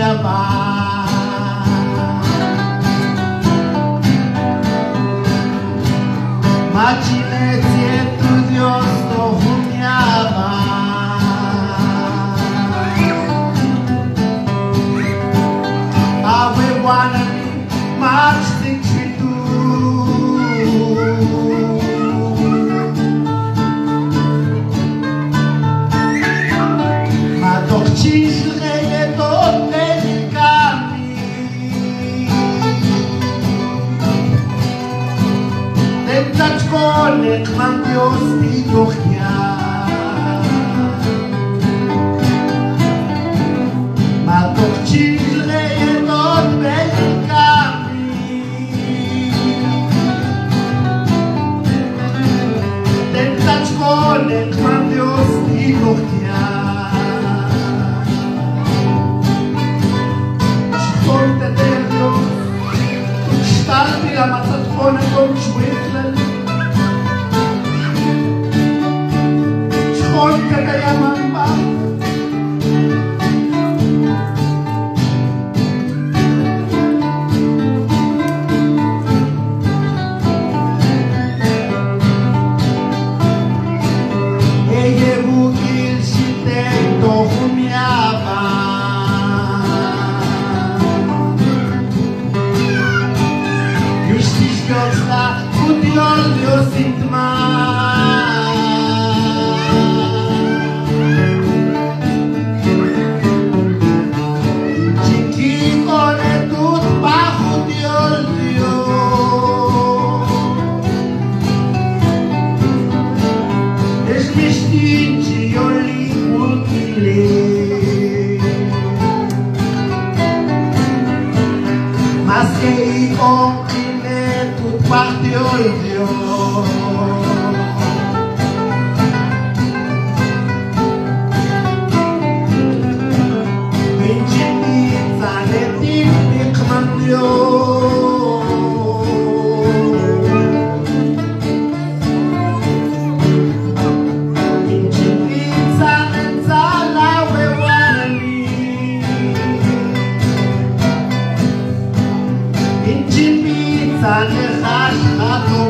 humiaba. Macineție trudios to humiaba. Awe wanani march tu. Ma doch chisre tot delicami. Tentați conec mandios di dochia. Ma doch chisre tot delicami. Tentați conec mandios di dochia. Scolte dello starti la mazzazzone con schwitteln. Scolte della mamma. E il sitento humiaba. Justițiosta cu diolio sintma. Cinchicone tut bajo diolio. Desmistinci ioli ultile. Mas che i compine tut parte olio. Vincipizza ne tipic mandio. Vincipizza menzala uewani. Vincipizza ne hashato.